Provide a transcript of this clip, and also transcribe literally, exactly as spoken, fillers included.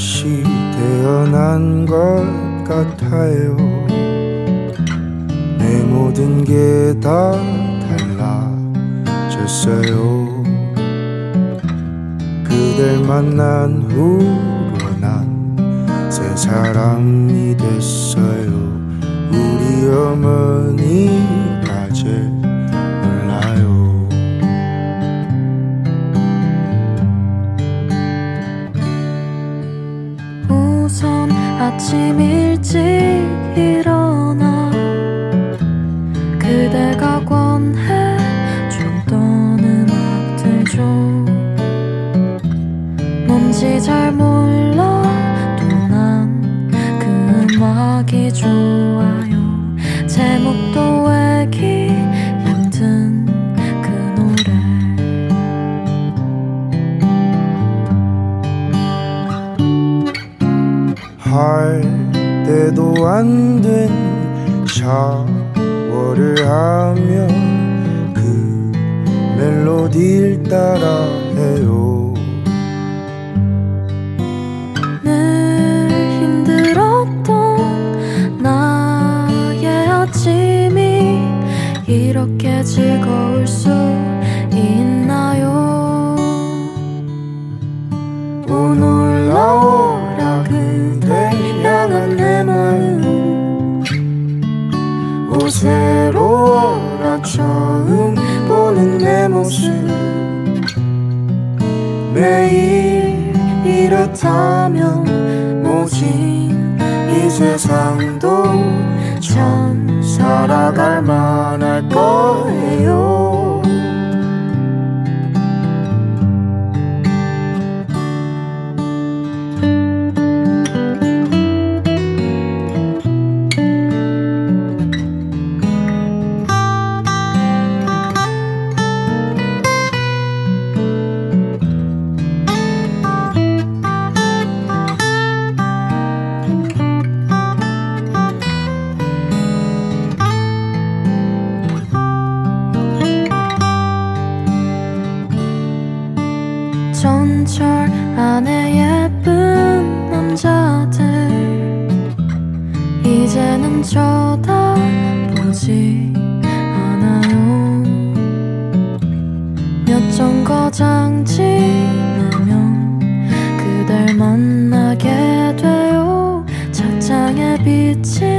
다시 태어난 것 같아요. 내 모든 게 다 달라졌어요. 그댈 만난 후로 난 새 사람이 됐어요. 우리 어머니가 제일 몰라요. 우선 아침 일찍 일어나 그대가 권해줬던 음악들 좀 뭔지 잘 몰라도 난 그 음악이 좋아요. 제목도 외기 힘든 그 노래. 할 때도 안 된 샤워를 하며 그 멜로디를 따라해요. 늘 힘들었던 나의 아침이 이렇게 즐거울 수 있나요? 오 놀라워라 그댈 향한 내 마음. 오 새로워라 처음 보는 내 모습. 매일 이렇다면 모진 이 세상도 참 살아갈 만할 거예요. 전철 안에 예쁜 남자들 이제는 쳐다보지 않아요. 몇 정거장 지나면 그댈 만나게 돼요. 차창에 비친